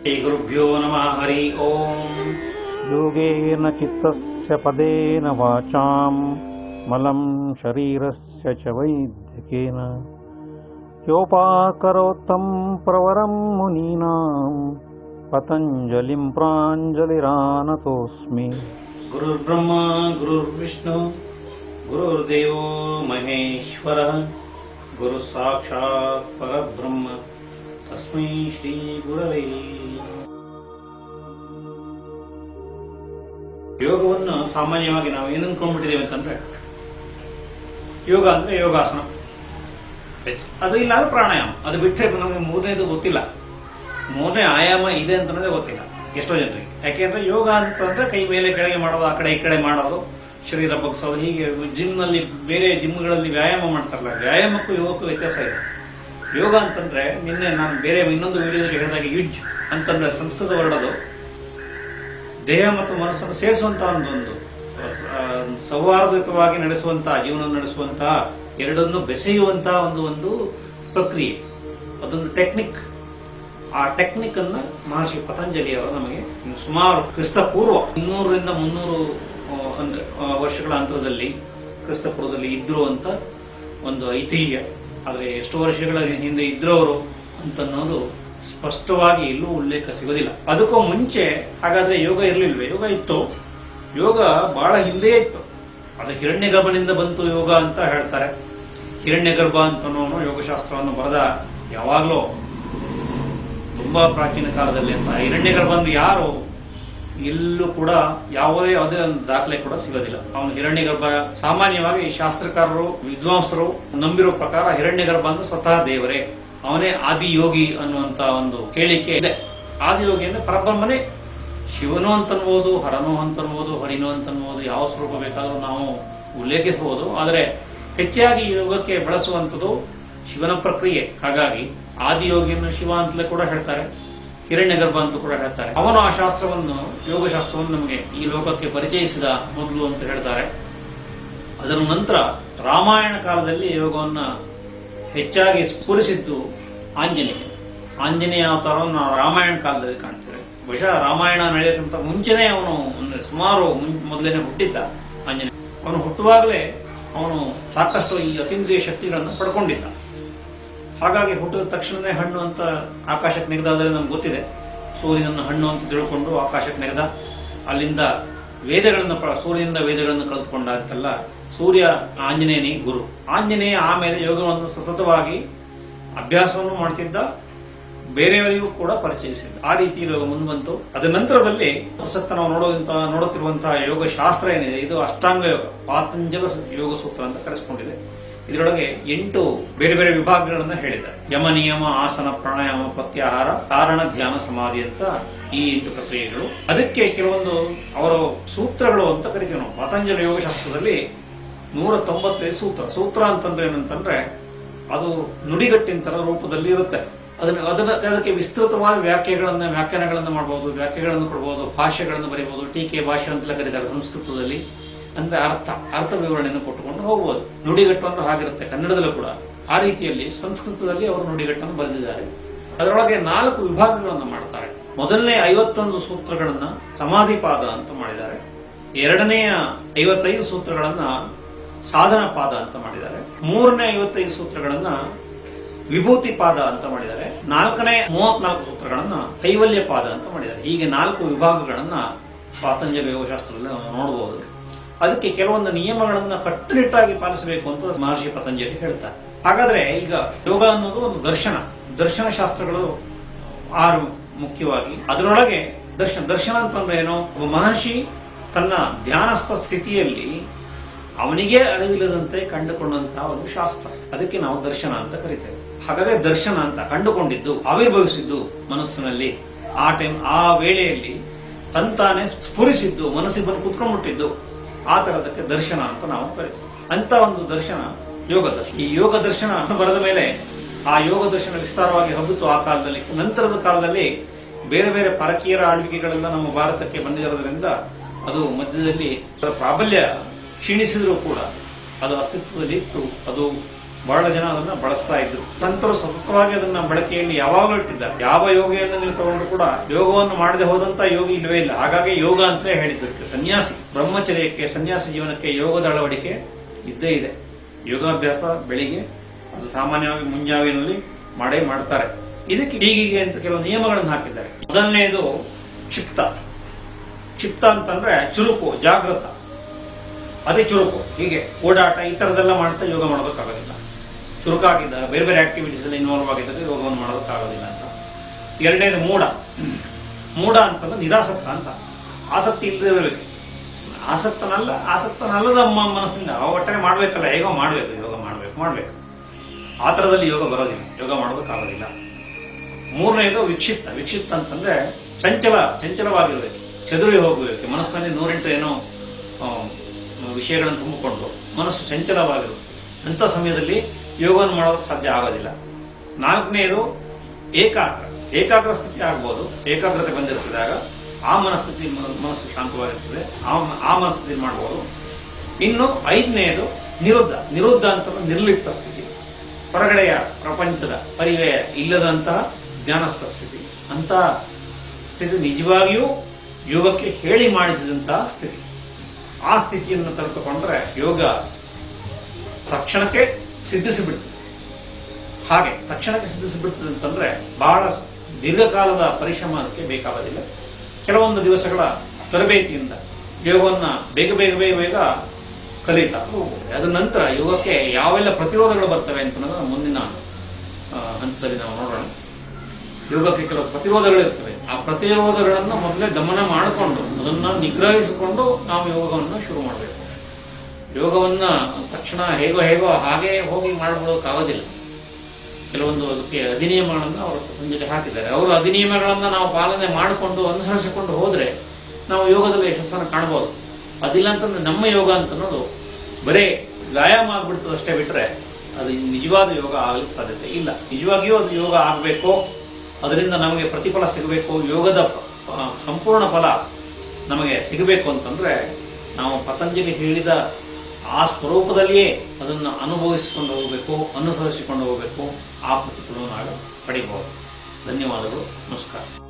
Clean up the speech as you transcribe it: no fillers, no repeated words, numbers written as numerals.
ಶ್ರೀ ಗುರುಭ್ಯೋ ನಮಃ ಹರಿ ಓಂ. ಯೋಗೇನ ಚಿತ್ತಸ್ಯ ಪದೇನ ವಾಚಾಂ ಮಲಂ ಶರೀರಸ್ಯ ಚ ವೈದ್ಯಕೇನ ಯೋಪಾಕರೋತ್ತಂ ಪ್ರವರಂ ಮುನೀನಾಂ ಪತಂಜಲಿಂ ಪ್ರಾಂಜಲಿರಾನತೋಸ್ಮಿ. ಗುರುರ್ಬ್ರಹ್ಮ ಗುರುರ್ವಿಷ್ಣು ಗುರುರ್ದೇವೋ ಮಹೇಶ್ವರ ಗುರು ಸಾಕ್ಷಾತ್ ಪರಬ್ರಹ್ಮ ತಸ್ಮೈ ಶ್ರೀ ಗುರವೇ. ಯೋಗವನ್ನು ಸಾಮಾನ್ಯವಾಗಿ ನಾವು ಏನು ಅನ್ಕೊಂಡ್ಬಿಟ್ಟಿದ್ದೇವೆ ಅಂತಂದ್ರೆ, ಯೋಗ ಅಂದ್ರೆ ಯೋಗಾಸನ, ಅದು ಇಲ್ಲ ಅಂದ್ರೆ ಪ್ರಾಣಾಯಾಮ, ಅದು ಬಿಟ್ಟರೆ ನಮಗೆ ಮೂರನೇದು ಗೊತ್ತಿಲ್ಲ. ಮೂರನೇ ಆಯಾಮ ಇದೆ ಅಂತಂದ್ರೆ ಗೊತ್ತಿಲ್ಲ ಎಷ್ಟೋ ಜನರಿಗೆ. ಯಾಕೆಂದ್ರೆ ಯೋಗ ಅಂತಂದ್ರೆ ಕೈ ಮೇಲೆ ಕೆಳಗೆ ಮಾಡೋದು, ಆ ಕಡೆ ಈ ಕಡೆ ಮಾಡೋದು, ಶರೀರ ಬಗ್ಸೋದು, ಹೀಗೆ ಜಿಮ್ನಲ್ಲಿ ಬೇರೆ ಜಿಮ್ಗಳಲ್ಲಿ ವ್ಯಾಯಾಮ ಮಾಡ್ತಾರಲ್ಲ, ವ್ಯಾಯಾಮಕ್ಕೂ ಯೋಗಕ್ಕೂ ವ್ಯತ್ಯಾಸ ಇದೆ. ಯೋಗ ಅಂತಂದ್ರೆ ನಿನ್ನೆ ನಾನು ಬೇರೆ ಇನ್ನೊಂದು ವಿಡಿಯೋದಲ್ಲಿ ಹೇಳಿದಾಗ ಯುಜ್ ಅಂತಂದ್ರೆ ಸಂಸ್ಕೃತ ವರ್ಡದು ದೇಹ ಮತ್ತು ಮನಸ್ಸನ್ನು ಸೇರಿಸುವಂತಹ ಒಂದು ಸೌಹಾರ್ದಯುತವಾಗಿ ನಡೆಸುವಂತಹ ಜೀವನ ನಡೆಸುವಂತಹ ಎರಡನ್ನು ಬೆಸೆಯುವಂತಹ ಒಂದು ಪ್ರಕ್ರಿಯೆ, ಅದೊಂದು ಟೆಕ್ನಿಕ್. ಆ ಟೆಕ್ನಿಕ್ ಅನ್ನ ಮಹರ್ಷಿ ಪತಂಜಲಿಯವರು ನಮಗೆ ಸುಮಾರು ಕ್ರಿಸ್ತಪೂರ್ವ 200ರಿಂದ 300 ವರ್ಷಗಳ ಅಂತರದಲ್ಲಿ ಕ್ರಿಸ್ತಪೂರ್ವದಲ್ಲಿ ಇದ್ರು ಅಂತ ಒಂದು ಐತಿಹ್ಯ. ಆದರೆ ಎಷ್ಟು ವರ್ಷಗಳ ಹಿಂದೆ ಇದ್ರವರು ಅಂತನ್ನೋದು ಸ್ಪಷ್ಟವಾಗಿ ಎಲ್ಲೂ ಉಲ್ಲೇಖ ಸಿಗೋದಿಲ್ಲ. ಅದಕ್ಕೂ ಮುಂಚೆ ಹಾಗಾದ್ರೆ ಯೋಗ ಇರಲಿಲ್ವೇ? ಯೋಗ ಇತ್ತು. ಯೋಗ ಬಹಳ ಹಿಂದೆ ಇತ್ತು. ಅದು ಹಿರಣ್ಯಗರ್ಭನಿಂದ ಬಂತು ಯೋಗ ಅಂತ ಹೇಳ್ತಾರೆ. ಹಿರಣ್ಯಗರ್ಭ ಅಂತನೋನು ಯೋಗಶಾಸ್ತ್ರವನ್ನು ಬರೆದ ಯಾವಾಗಲೂ ತುಂಬಾ ಪ್ರಾಚೀನ ಕಾಲದಲ್ಲಿ ಅಂತ. ಹಿರಣ್ಯಗರ್ಭ ಅಂದ್ರೆ ಯಾರು ಎಲ್ಲೂ ಕೂಡ ಯಾವುದೇ ಒಂದು ದಾಖಲೆ ಕೂಡ ಸಿಗೋದಿಲ್ಲ. ಅವನು ಹಿರಣ್ಯಗರ್ಭ ಸಾಮಾನ್ಯವಾಗಿ ಶಾಸ್ತ್ರಕಾರರು ವಿದ್ವಾಂಸರು ನಂಬಿರೋ ಪ್ರಕಾರ ಹಿರಣ್ಯಗರ್ಭ ಅಂದ್ರೆ ಸ್ವತಃ ದೇವರೇ, ಅವನೇ ಆದಿಯೋಗಿ ಅನ್ನುವಂತ ಒಂದು ಹೇಳಿಕೆ ಇದೆ. ಆದಿಯೋಗಿ ಅಂದ್ರೆ ಪರಬ್ರಹ್ಮನೇ, ಶಿವನು ಅಂತನ್ಬೋದು, ಹರನು ಅಂತನ್ಬೋದು, ಹರಿನು ಅಂತನ್ಬೋದು, ಯಾವ ಸ್ವರೂಪ ಬೇಕಾದ್ರೂ ನಾವು ಉಲ್ಲೇಖಿಸಬಹುದು. ಆದರೆ ಹೆಚ್ಚಾಗಿ ಯೋಗಕ್ಕೆ ಬಳಸುವಂಥದ್ದು ಶಿವನ ಪ್ರಕ್ರಿಯೆ. ಹಾಗಾಗಿ ಆದಿಯೋಗಿಯನ್ನು ಶಿವ ಅಂತಲೇ ಕೂಡ ಹೇಳ್ತಾರೆ, ಹಿರಣ್ಯಗರ್ಭ ಅಂತ ಕೂಡ ಹೇಳ್ತಾರೆ. ಅವನು ಆ ಶಾಸ್ತ್ರವನ್ನು, ಯೋಗಶಾಸ್ತ್ರವನ್ನು ನಮಗೆ ಈ ಲೋಕಕ್ಕೆ ಪರಿಚಯಿಸಿದ ಮೊದಲು ಅಂತ ಹೇಳ್ತಾರೆ. ಅದರ ನಂತರ ರಾಮಾಯಣ ಕಾಲದಲ್ಲಿ ಯೋಗವನ್ನ ಹೆಚ್ಚಾಗಿ ಸ್ಫುರಿಸಿದ್ದು ಆಂಜನೇಯ ಅವತಾರವನ್ನು ನಾವು ರಾಮಾಯಣ ಕಾಲದಲ್ಲಿ ಕಾಣ್ತೇವೆ. ಬಹುಶಃ ರಾಮಾಯಣ ನಡೆಯೋಕ್ಕಿಂತ ಮುಂಚೆನೇ ಅವನು ಸುಮಾರು ಮೊದಲೇನೆ ಹುಟ್ಟಿದ್ದ ಆಂಜನೇಯ. ಅವನು ಹುಟ್ಟುವಾಗಲೇ ಅವನು ಸಾಕಷ್ಟು ಈ ಅತೀಂದ್ರಿಯ ಶಕ್ತಿಗಳನ್ನು ಪಡ್ಕೊಂಡಿದ್ದ. ಹಾಗಾಗಿ ಹುಟ್ಟಿದ ತಕ್ಷಣವೇ ಹಣ್ಣು ಅಂತ ಆಕಾಶಕ್ಕೆ ನೆಗೆದಾದರೆ ನಮ್ಗೆ ಗೊತ್ತಿದೆ. ಸೂರ್ಯನನ್ನು ಹಣ್ಣು ಅಂತ ತಿಳ್ಕೊಂಡು ಆಕಾಶಕ್ಕೆ ನೆಗೆದ. ಅಲ್ಲಿಂದ ಸೂರ್ಯನಿಂದ ವೇದಗಳನ್ನು ಕಳೆದುಕೊಂಡ ಅಂತಲ್ಲ. ಸೂರ್ಯ ಆಂಜನೇಯನೇ ಗುರು. ಆಂಜನೇಯ ಆಮೇಲೆ ಯೋಗವನ್ನು ಸತತವಾಗಿ ಅಭ್ಯಾಸವನ್ನು ಮಾಡ್ತಿದ್ದ, ಬೇರೆಯವರಿಗೂ ಕೂಡ ಪರಿಚಯಿಸಿದ್ದ. ಆ ರೀತಿ ಯೋಗ ಮುಂದೆ ಬಂತು. ಅದರ ನಂತರದಲ್ಲಿ ಪ್ರಸಕ್ತ ನಾವು ನೋಡುತ್ತಿರುವಂತಹ ಯೋಗ ಶಾಸ್ತ್ರ ಏನಿದೆ, ಇದು ಅಷ್ಟಾಂಗ ಯೋಗ, ಪಾತಂಜಲ ಯೋಗ ಸೂತ್ರ ಅಂತ ಕರೆಸಿಕೊಂಡಿದೆ. ಇದರೊಳಗೆ 8 ಬೇರೆ ಬೇರೆ ವಿಭಾಗಗಳನ್ನ ಹೇಳಿದ್ದಾರೆ. ಯಮ, ನಿಯಮ, ಆಸನ, ಪ್ರಾಣಾಯಾಮ, ಪ್ರತ್ಯಾಹಾರ, ಕಾರಣ, ಧ್ಯಾನ, ಸಮಾಧಿ ಅಂತ ಈ 8 ಪ್ರಕ್ರಿಯೆಗಳು. ಅದಕ್ಕೆ ಕೆಲವೊಂದು ಅವರ ಸೂತ್ರಗಳು ಅಂತ ಕರಿತೀವಿ ನಾವು. ಪತಂಜಲಿ ಯೋಗಶಾಸ್ತ್ರದಲ್ಲಿ 195 ಸೂತ್ರ ಅಂತಂದ್ರೆ ಏನಂತಂದ್ರೆ ಅದು ನುಡಿಗಟ್ಟಿನ ರೂಪದಲ್ಲಿ ಇರುತ್ತೆ. ಅದಕ್ಕೆ ವಿಸ್ತೃತವಾದ ವ್ಯಾಖ್ಯಾನಗಳನ್ನು ಮಾಡಬಹುದು, ವ್ಯಾಖ್ಯೆಗಳನ್ನು ಕೊಡಬಹುದು, ಭಾಷೆಗಳನ್ನು ಬರೀಬಹುದು. ಟೀಕೆ ಭಾಷೆ ಅಂತೆಲ್ಲ ಕರೀತಾರೆ ಸಂಸ್ಕೃತದಲ್ಲಿ. ಅಂದ್ರೆ ಅರ್ಥ ವಿವರಣೆಯನ್ನು ಕೊಟ್ಟುಕೊಂಡು ಹೋಗಬಹುದು. ನುಡಿಗಟ್ಟು ಅಂದ್ರೆ ಹಾಗಿರುತ್ತೆ ಕನ್ನಡದಲ್ಲೂ ಕೂಡ. ಆ ರೀತಿಯಲ್ಲಿ ಸಂಸ್ಕೃತದಲ್ಲಿ ಅವರು ನುಡಿಗಟ್ಟನ್ನು ಬರೆದಿದ್ದಾರೆ. ಅದರೊಳಗೆ 4 ವಿಭಾಗಗಳನ್ನು ಮಾಡ್ತಾರೆ. ಮೊದಲನೇ 51 ಸೂತ್ರಗಳನ್ನ ಸಮಾಧಿ ಪಾದ ಅಂತ ಮಾಡಿದ್ದಾರೆ. ಎರಡನೆಯ 55 ಸೂತ್ರಗಳನ್ನ ಸಾಧನ ಪಾದ ಅಂತ ಮಾಡಿದ್ದಾರೆ. ಮೂರನೇ 55 ಸೂತ್ರಗಳನ್ನ ವಿಭೂತಿ ಪಾದ ಅಂತ ಮಾಡಿದ್ದಾರೆ. ನಾಲ್ಕನೇ 34 ಸೂತ್ರಗಳನ್ನ ಕೈವಲ್ಯ ಪಾದ ಅಂತ ಮಾಡಿದ್ದಾರೆ. ಹೀಗೆ 4 ವಿಭಾಗಗಳನ್ನ ಪಾತಂಜಲಿ ಯೋಗಶಾಸ್ತ್ರದಲ್ಲಿ ನೋಡಬಹುದು. ಅದಕ್ಕೆ ಕೆಲವೊಂದು ನಿಯಮಗಳನ್ನ ಕಟ್ಟುನಿಟ್ಟಾಗಿ ಪಾಲಿಸಬೇಕು ಅಂತ ಮಹರ್ಷಿ ಪತಂಜಲಿ ಹೇಳ್ತಾರೆ. ಹಾಗಾದ್ರೆ ಈಗ ಯೋಗ ಅನ್ನೋದು ಒಂದು ದರ್ಶನ ಶಾಸ್ತ್ರಗಳು 6 ಮುಖ್ಯವಾಗಿ. ಅದರೊಳಗೆ ದರ್ಶನ ಅಂತಂದ್ರೆ ಏನು? ಒಬ್ಬ ಮಹರ್ಷಿ ತನ್ನ ಧ್ಯಾನಸ್ಥ ಸ್ಥಿತಿಯಲ್ಲಿ ಅವನಿಗೆ ಅರಿವಿಲ್ಲದಂತೆ ಕಂಡುಕೊಂಡಂತಹ ಒಂದು ಶಾಸ್ತ್ರ, ಅದಕ್ಕೆ ನಾವು ದರ್ಶನ ಅಂತ ಕರಿತೇವೆ. ಹಾಗಾದ್ರೆ ದರ್ಶನ ಅಂತ ಕಂಡುಕೊಂಡಿದ್ದು, ಆವಿರ್ಭವಿಸಿದ್ದು ಮನಸ್ಸಿನಲ್ಲಿ, ಆ ವೇಳೆಯಲ್ಲಿ ತಂತಾನೆ ಸ್ಫುರಿಸಿದ್ದು, ಮನಸ್ಸಿಗೆ ಬಂದು ಕುತ್ಕೊಂಡ್ಬಿಟ್ಟಿದ್ದು, ಆ ತರದಕ್ಕೆ ದರ್ಶನ ಅಂತ ನಾವು ಕರಿತೀವಿ. ಅಂತ ಒಂದು ದರ್ಶನ ಯೋಗ ದರ್ಶನ. ಈ ಯೋಗ ದರ್ಶನ ಬರೆದ ಮೇಲೆ ಆ ಯೋಗ ದರ್ಶನ ವಿಸ್ತಾರವಾಗಿ ಹಬ್ಬಿತು ಆ ಕಾಲದಲ್ಲಿ. ನಂತರದ ಕಾಲದಲ್ಲಿ ಬೇರೆ ಬೇರೆ ಪರಕೀಯರ ಆಳ್ವಿಕೆಗಳೆಲ್ಲ ನಮ್ಮ ಭಾರತಕ್ಕೆ ಬಂದಿರೋದ್ರಿಂದ ಅದು ಮಧ್ಯದಲ್ಲಿ ಪ್ರಾಬಲ್ಯ ಕ್ಷೀಣಿಸಿದರೂ ಕೂಡ ಅದು ಅಸ್ತಿತ್ವದಲ್ಲಿ ಇತ್ತು. ಅದು ಬಹಳ ಜನ ಅದನ್ನ ಬಳಸ್ತಾ ಇದ್ರು. ಸಂತರು ಸತತವಾಗಿ ಅದನ್ನ ಬಳಕೆಯಲ್ಲಿ ಯಾವಾಗಲೂ ಇಟ್ಟಿದ್ದಾರೆ. ಯಾವ ಯೋಗಿಯನ್ನು ನೀವು ತಗೊಂಡು ಕೂಡ ಯೋಗವನ್ನು ಮಾಡದೆ ಹೋದಂತ ಯೋಗಿ ಇಲ್ಲವೇ ಇಲ್ಲ. ಹಾಗಾಗಿ ಯೋಗ ಅಂತಲೇ ಹೇಳಿದ್ದಕ್ಕೆ ಸನ್ಯಾಸಿ ಬ್ರಹ್ಮಚರ್ಯಕ್ಕೆ, ಸನ್ಯಾಸಿ ಜೀವನಕ್ಕೆ ಯೋಗದ ಅಳವಡಿಕೆ ಇದ್ದೇ ಇದೆ. ಯೋಗಾಭ್ಯಾಸ ಬೆಳಿಗ್ಗೆ ಅದು ಸಾಮಾನ್ಯವಾಗಿ ಮುಂಜಾವಿನಲ್ಲಿ ಮಾಡೇ ಮಾಡ್ತಾರೆ. ಇದಕ್ಕೆ ಹೀಗೆ ಅಂತ ಕೆಲವು ನಿಯಮಗಳನ್ನು ಹಾಕಿದ್ದಾರೆ. ಮೊದಲನೆಯದು ಕ್ಷಿಪ್ತ. ಕ್ಷಿಪ್ತ ಅಂತಂದ್ರೆ ಚುರುಕು, ಜಾಗೃತ, ಅದೇ ಚುರುಕು. ಹೀಗೆ ಓಡಾಟ ಈ ತರದೆಲ್ಲ ಮಾಡ್ತಾ ಯೋಗ ಮಾಡೋದಕ್ಕಾಗೋದಿಲ್ಲ. ಚುರುಕಾಗಿದ್ದ ಬೇರೆ ಬೇರೆ ಆಕ್ಟಿವಿಟೀಸ್ ಅಲ್ಲಿ ಇನ್ವಾಲ್ವ್ ಆಗಿದ್ದಾಗ ಯೋಗವನ್ನು ಮಾಡೋದಕ್ಕಾಗೋದಿಲ್ಲ ಅಂತ. ಎರಡನೇದು ಮೂಢ. ಮೂಢ ಅಂತಂದ್ರೆ ನಿರಾಸಕ್ತ ಅಂತ. ಆಸಕ್ತಿ ಇಲ್ಲದೆ ಇರಬೇಕು. ಆಸಕ್ತನಲ್ಲದ ಮನಸ್ಸಿನಿಂದ ಒಟ್ಟಾರೆ ಮಾಡ್ಬೇಕಲ್ಲ, ಹೇಗೋ ಮಾಡ್ಬೇಕು, ಯೋಗ ಮಾಡ್ಬೇಕು ಆ ತರದಲ್ಲಿ ಯೋಗ ಬರೋದಿಲ್ಲ, ಯೋಗ ಮಾಡೋದಕ್ಕಾಗೋದಿಲ್ಲ. ಮೂರನೇದು ವಿಕ್ಷಿಪ್ತ. ವಿಕ್ಷಿಪ್ತ ಅಂತಂದ್ರೆ ಚಂಚಲವಾಗಿರ್ಬೇಕು, ಚದುರಿ ಹೋಗಬೇಕು. ಮನಸ್ಸಿನಲ್ಲಿ 108 ಏನೋ ವಿಷಯಗಳನ್ನು ತುಂಬಿಕೊಂಡು ಮನಸ್ಸು ಚಂಚಲವಾಗಿರುತ್ತೆ. ಅಂತ ಸಮಯದಲ್ಲಿ ಯೋಗವನ್ನು ಮಾಡೋದಕ್ಕೆ ಸಾಧ್ಯ ಆಗೋದಿಲ್ಲ. ನಾಲ್ಕನೇದು ಏಕಾಗ್ರ ಸ್ಥಿತಿ ಆಗ್ಬೋದು. ಏಕಾಗ್ರತೆ ಬಂದಿರ್ತದಾಗ ಆ ಮನಸ್ಸು ಶಾಂತವಾಗಿರ್ತದೆ, ಆ ಮನಸ್ಥಿತಿ ಮಾಡಬಹುದು. ಇನ್ನು ಐದನೇದು ನಿರುದ್ಧ ಅಂತಂದ್ರೆ ನಿರ್ಲಿಪ್ತ ಸ್ಥಿತಿ, ಹೊರಗಡೆಯ ಪ್ರಪಂಚದ ಪರಿವಯ ಇಲ್ಲದಂತಹ ಜ್ಞಾನಸ್ಥ ಸ್ಥಿತಿ. ಅಂತ ಸ್ಥಿತಿ ನಿಜವಾಗಿಯೂ ಯೋಗಕ್ಕೆ ಹೇಳಿ ಮಾಡಿಸಿದಂತಹ ಸ್ಥಿತಿ. ಆ ಸ್ಥಿತಿಯನ್ನು ತಲುಪಿಕೊಂಡ್ರೆ ಯೋಗ ತಕ್ಷಣಕ್ಕೆ ಸಿದ್ಧಿಸಿಬಿಡ್ತದೆ. ಹಾಗೆ ತಕ್ಷಣಕ್ಕೆ ಸಿದ್ಧಿಸಿಬಿಡ್ತದೆ ಅಂತಂದ್ರೆ ಬಹಳ ದೀರ್ಘಕಾಲದ ಪರಿಶ್ರಮಕ್ಕೆ ಬೇಕಾಗೋದಿಲ್ಲ. ಕೆಲವೊಂದು ದಿವಸಗಳ ತರಬೇತಿಯಿಂದ ಯೋಗವನ್ನ ಬೇಗ ಕಲಿತಾ ಹೋಗಬಹುದು. ಅದರ ನಂತರ ಯೋಗಕ್ಕೆ ಯಾವೆಲ್ಲ ಪ್ರತಿರೋಧಗಳು ಬರ್ತವೆ ಅಂತ ಮುಂದಿನ ಹಂತದಲ್ಲಿ ನಾವು ನೋಡೋಣ. ಯೋಗಕ್ಕೆ ಕೆಲವು ಪ್ರತಿರೋಧಗಳಿರ್ತವೆ. ಆ ಪ್ರತಿರೋಧಗಳನ್ನು ಮೊದಲೇ ಗಮನ ಮಾಡಿಕೊಂಡು ಅದನ್ನ ನಿಗ್ರಹಿಸಿಕೊಂಡು ನಾವು ಯೋಗವನ್ನು ಶುರು ಮಾಡಬೇಕು. ಯೋಗವನ್ನ ತಕ್ಷಣ ಹೇಗೋ ಹಾಗೆ ಹೋಗಿ ಮಾಡಿಬಿಡೋಕ್ಕಾಗೋದಿಲ್ಲ. ಕೆಲವೊಂದು ಅದಕ್ಕೆ ಅಧಿನಿಯಮಗಳನ್ನು ಅವರು ಪತಂಜಲಿ ಹಾಕಿದ್ದಾರೆ. ಅವರು ಅಧಿನಿಯಮಗಳನ್ನ ನಾವು ಪಾಲನೆ ಮಾಡಿಕೊಂಡು ಅನುಸರಿಸಿಕೊಂಡು ಹೋದ್ರೆ ನಾವು ಯೋಗದಲ್ಲಿ ಯಶಸ್ಸನ್ನು ಕಾಣಬಹುದು. ಅದಿಲ್ಲ ಅಂತಂದ್ರೆ ನಮ್ಮ ಯೋಗ ಅಂತ ಅನ್ನೋದು ಬರೇ ವ್ಯಾಯಾಮ ಆಗ್ಬಿಡ್ತದಷ್ಟೇ ಬಿಟ್ರೆ ಅದು ನಿಜವಾದ ಯೋಗ ಆಗಲಿಕ್ಕೆ ಸಾಧ್ಯತೆ ಇಲ್ಲ. ನಿಜವಾಗಿಯೂ ಅದು ಯೋಗ ಆಗಬೇಕು, ಅದರಿಂದ ನಮಗೆ ಪ್ರತಿಫಲ ಸಿಗಬೇಕು, ಯೋಗದ ಸಂಪೂರ್ಣ ಫಲ ನಮಗೆ ಸಿಗಬೇಕು ಅಂತಂದ್ರೆ ನಾವು ಪತಂಜಲಿ ಹೇಳಿದ ಆ ಸ್ವರೂಪದಲ್ಲಿಯೇ ಅದನ್ನು ಅನುಭವಿಸಿಕೊಂಡು ಹೋಗಬೇಕು, ಅನುಸರಿಸಿಕೊಂಡು ಹೋಗಬೇಕು. ಆ ಪ್ರತಿಫಲವನ್ನು ಪಡಿಬಹುದು. ಧನ್ಯವಾದಗಳು. ನಮಸ್ಕಾರ.